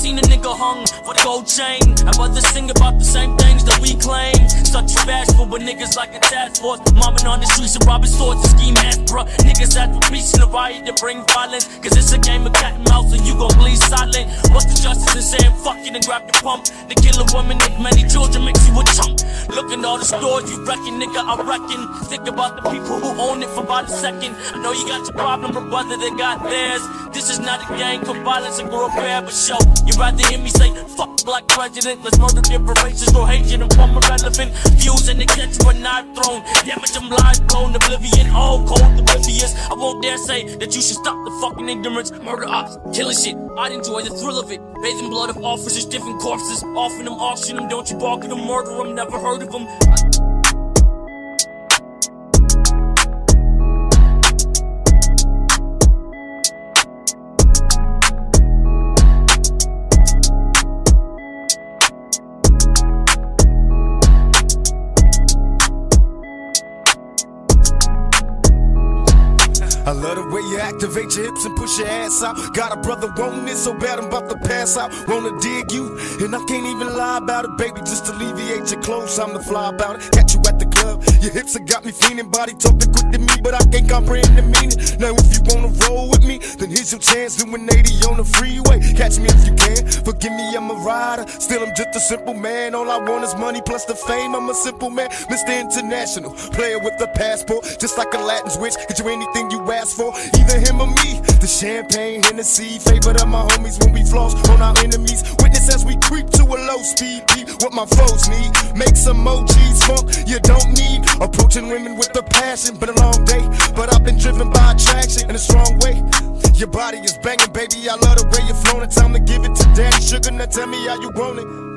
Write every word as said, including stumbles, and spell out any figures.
seen a nigga hung for the gold chain. I'd rather sing about the same things that we claim. Such bashful, but niggas like a task force. Mobbing on the streets and robbing stores and ski masks, bruh. Niggas at the beach in the riot to bring violence. Cause it's a game of cat and mouse and you gon' bleed silent. What's the justice in saying fuck it and grab the pump? To kill a woman with many children makes you a chump. Look at all the stores you reckon, nigga, I reckon. Think about the people who own it for about a second. I know you got your problem, but brother, they got theirs. This is not a gang of violence and grow fair, but show. You rather hear me say, fuck black president. Let's murder different races, grow hatred and form irrelevant views and they catch you a knife thrown. Damage them lives blown, oblivion, all cold, oblivious. I won't dare say that you should stop the fucking ignorance. Murder ops, killing shit, I'd enjoy the thrill of it. Bathing blood of officers, different corpses. Offering them, auction them, don't you bark at them, murder them, never heard of them. I love the way you activate your hips and push your ass out. Got a brother wanting it so bad I'm about to pass out. Wanna dig you, and I can't even lie about it, baby. Just alleviate your clothes, I'm the fly about it. Catch you at the club, your hips have got me fiending. Body talking quick to me, but I can't comprehend the meaning. Now if you wanna roll with me, then here's your chance. Doing eighty on the freeway, catch me if you can. Forgive me, I'm a rider, still I'm just a simple man. All I want is money plus the fame, I'm a simple man. Mister International, player with a passport. Just like a Latin switch, get you anything you ask for, either him or me. The champagne, Hennessy, favorite of my homies when we floss on our enemies. Witness as we creep to a low speed beat. What my foes need, make some O Gs funk you don't need. Approaching women with a passion, been a long day, but I've been driven by attraction in a strong way. Your body is banging, baby, I love the way you're flowing. Time to give it to daddy sugar, now tell me how you want it.